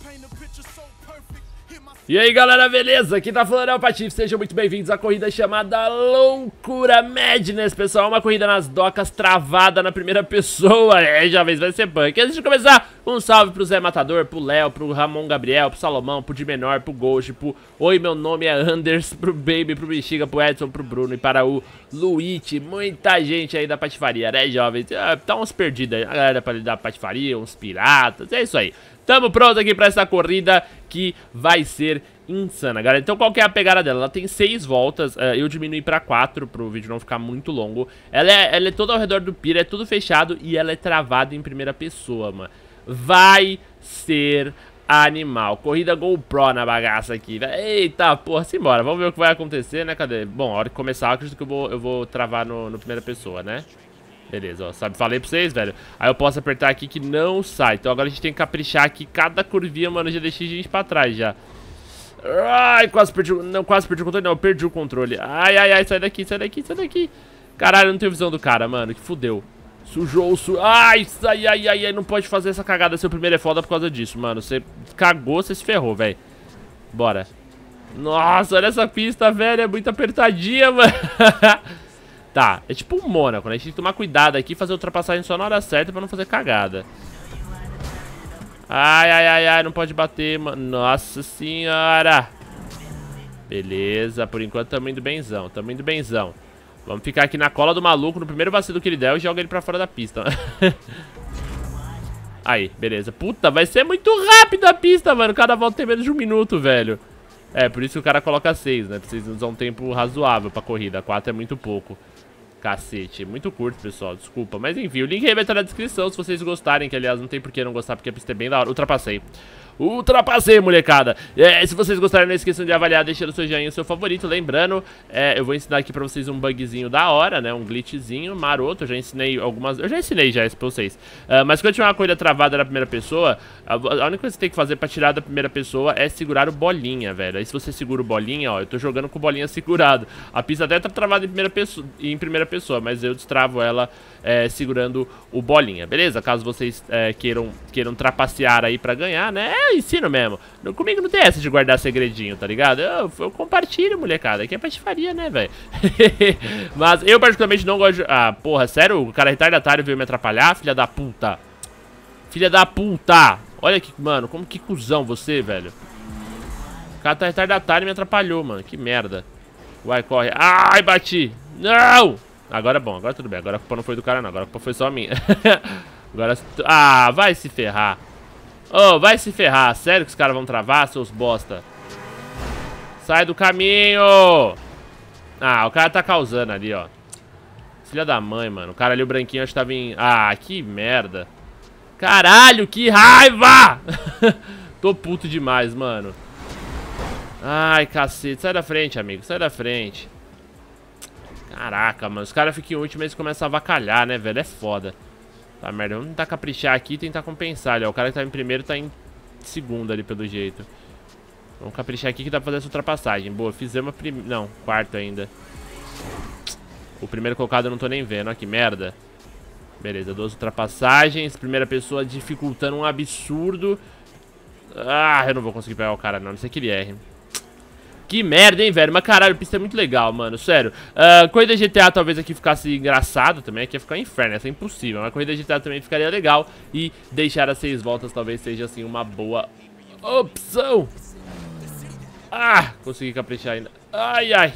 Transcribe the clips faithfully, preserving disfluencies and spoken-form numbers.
E aí galera, beleza? Aqui tá falando é o Patife, sejam muito bem-vindos à corrida chamada Loucura Madness, pessoal. Uma corrida nas docas travada na primeira pessoa, é, jovens, vai ser punk. Antes de começar, um salve pro Zé Matador, pro Léo, pro Ramon Gabriel, pro Salomão, pro Dimenor, pro Ghost, pro Oi, meu nome é Anders, pro Baby, pro Bexiga, pro Edson, pro Bruno e para o Luigi. Muita gente aí da patifaria, né, jovens? Tá uns perdidos aí, a galera pra lidar patifaria, uns piratas, é isso aí. Tamo pronto aqui pra essa corrida que vai ser insana, galera. Então qual que é a pegada dela? Ela tem seis voltas, uh, eu diminui pra quatro pro vídeo não ficar muito longo. Ela é, ela é toda ao redor do pira, é tudo fechado e ela é travada em primeira pessoa, mano. Vai ser animal. Corrida GoPro na bagaça aqui, né? Eita, porra, simbora. Vamos ver o que vai acontecer, né? Cadê? Bom, a hora que começar, eu acredito que eu vou, eu vou travar no, no primeira pessoa, né? Beleza, ó, sabe, falei pra vocês, velho. Aí eu posso apertar aqui que não sai. Então agora a gente tem que caprichar aqui. Cada curvinha, mano, eu já deixei a gente pra trás já. Ai, quase perdi, não, quase perdi o controle, não, eu perdi o controle. Ai, ai, ai, sai daqui, sai daqui, sai daqui. Caralho, eu não tenho visão do cara, mano, que fudeu. Sujou, su... Ai, ai, ai, ai, ai, não pode fazer essa cagada. Seu primeiro é foda por causa disso, mano. Você cagou, você se ferrou, velho. Bora. Nossa, olha essa pista, velho, é muito apertadinha, mano. Tá, é tipo um Mônaco, né? A gente tem que tomar cuidado aqui e fazer a ultrapassagem só na hora certa pra não fazer cagada. Ai, ai, ai, ai, não pode bater, mano. Nossa senhora. Beleza, por enquanto tamo indo benzão, tamo indo benzão. Vamos ficar aqui na cola do maluco. No primeiro vacilo que ele der, eu jogo ele pra fora da pista. Aí, beleza. Puta, vai ser muito rápido a pista, mano. Cada volta tem menos de um minuto, velho. É, por isso que o cara coloca seis, né? Pra vocês usar um tempo razoável pra corrida. quatro é muito pouco. Cacete, muito curto, pessoal, desculpa. Mas enfim, o link aí vai estar na descrição se vocês gostarem. Que aliás, não tem por que não gostar, porque a pista é bem da hora. Ultrapassei. Ultrapassei, molecada. É, se vocês gostarem, não esqueçam de avaliar, deixando o seu joinha, o seu favorito. Lembrando, é, eu vou ensinar aqui pra vocês um bugzinho da hora, né? Um glitchzinho maroto. Eu já ensinei algumas... Eu já ensinei já isso pra vocês. Uh, mas quando tiver uma corrida travada na primeira pessoa, a, a única coisa que você tem que fazer pra tirar da primeira pessoa é segurar o bolinha, velho. Aí se você segura o bolinha, ó, eu tô jogando com o bolinha segurado. A pista até tá travada em primeira pessoa, em primeira pessoa, mas eu destravo ela é, segurando o bolinha, beleza? Caso vocês é, queiram, queiram trapacear aí pra ganhar, né? É ensino mesmo. Comigo não tem essa de guardar segredinho, tá ligado? Eu, eu compartilho, molecada. Aqui é patifaria, né, velho? Mas eu particularmente não gosto de... Ah, porra, sério? O cara retardatário veio me atrapalhar, filha da puta. Filha da puta. Olha que, mano, como que cuzão você, velho. O cara tá retardatário e me atrapalhou, mano. Que merda. Vai, corre. Ai, bati. Não! Agora é bom, agora tudo bem. Agora a culpa não foi do cara, não. Agora a culpa foi só minha. Agora... Ah, vai se ferrar. Ô, oh, vai se ferrar. Sério que os caras vão travar, seus bosta? Sai do caminho! Ah, o cara tá causando ali, ó. Filha da mãe, mano. O cara ali, o branquinho, acho que tava em... Ah, que merda. Caralho, que raiva! Tô puto demais, mano. Ai, cacete. Sai da frente, amigo. Sai da frente. Caraca, mano. Os caras ficam em último e eles começam a avacalhar, né, velho? É foda. Tá, merda. Vamos tentar caprichar aqui e tentar compensar ali, ó. O cara que tá em primeiro tá em segundo ali, pelo jeito. Vamos caprichar aqui que dá pra fazer essa ultrapassagem. Boa, fizemos a primeira... Não, quarto ainda. O primeiro colocado eu não tô nem vendo. Olha que merda. Beleza, duas ultrapassagens. Primeira pessoa dificultando um absurdo. Ah, eu não vou conseguir pegar o cara, não. Não sei que ele erre. Que merda, hein, velho. Mas caralho, a pista é muito legal, mano. Sério. Uh, corrida G T A talvez aqui ficasse engraçado também. Aqui ia ficar um inferno, essa é impossível. Mas corrida G T A também ficaria legal. E deixar as seis voltas talvez seja, assim, uma boa opção. Ah, consegui caprichar ainda. Ai, ai.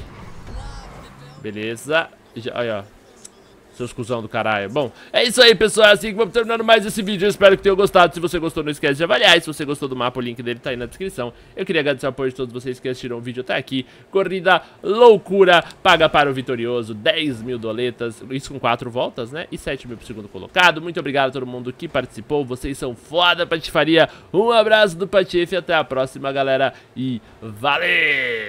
Beleza. Já, aí, ó. Seus cuzão do caralho. Bom, é isso aí, pessoal. É assim que vamos terminando mais esse vídeo. Eu espero que tenham gostado. Se você gostou, não esquece de avaliar. E se você gostou do mapa, o link dele tá aí na descrição. Eu queria agradecer o apoio de todos vocês que assistiram o vídeo até aqui. Corrida loucura. Paga para o vitorioso. dez mil doletas. Isso com quatro voltas, né? E sete mil pro segundo colocado. Muito obrigado a todo mundo que participou. Vocês são foda, patifaria. Um abraço do Patife. Até a próxima, galera. E valeu!